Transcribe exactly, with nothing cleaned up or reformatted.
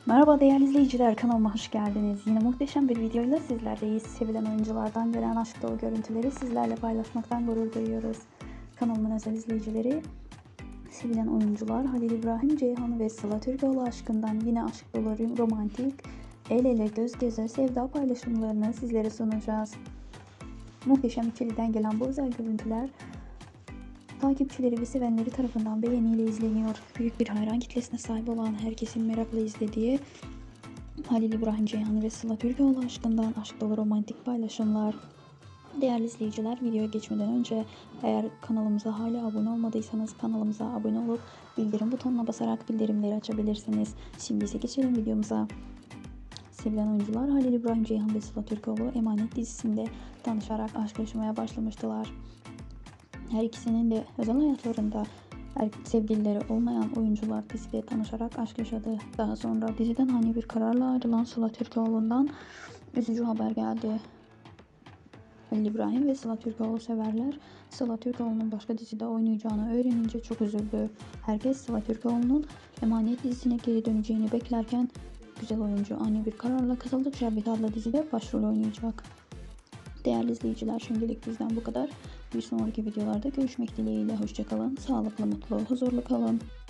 Merhaba değerli izleyiciler, kanalıma hoş geldiniz. Yine muhteşem bir videoyla sizlerleyiz. Sevilen oyunculardan gelen aşk dolu görüntüleri sizlerle paylaşmaktan gurur duyuyoruz. Kanalımın özel izleyicileri, sevilen oyuncular Halil İbrahim Ceyhan ve Sıla Türkoğlu aşkından yine aşk dolu romantik, el ele göz göze sevda paylaşımlarını sizlere sunacağız. Muhteşem ikiliden gelen bu özel görüntüler takipçileri ve sevenleri tarafından beğeniyle izleniyor. Büyük bir hayran kitlesine sahip olan, herkesin merakla izlediği Halil İbrahim Ceyhan ve Sıla Türkoğlu aşkından aşk dolu romantik paylaşımlar. Değerli izleyiciler, videoya geçmeden önce eğer kanalımıza hala abone olmadıysanız kanalımıza abone olup bildirim butonuna basarak bildirimleri açabilirsiniz. Şimdi ise geçelim videomuza. Sevilen oyuncular Halil İbrahim Ceyhan ve Sıla Türkoğlu Emanet dizisinde tanışarak aşk yaşamaya başlamıştılar. Her ikisinin de özel hayatlarında sevgilileri olmayan oyuncular dizide tanışarak aşk yaşadı. Daha sonra diziden ani bir kararla ayrılan Sıla Türkoğlu'ndan üzücü haber geldi. Halil İbrahim ve Sıla Türkoğlu severler Sıla Türkoğlu'nun başka dizide oynayacağını öğrenince çok üzüldü. Herkes Sıla Türkoğlu'nun Emanet dizisine geri döneceğini beklerken güzel oyuncu ani bir kararla Kızılcık Şerbeti adlı dizide başrol oynayacak. Değerli izleyiciler, şimdilik bizden bu kadar. Bir sonraki videolarda görüşmek dileğiyle. Hoşçakalın, sağlıklı, mutlu, huzurlu kalın.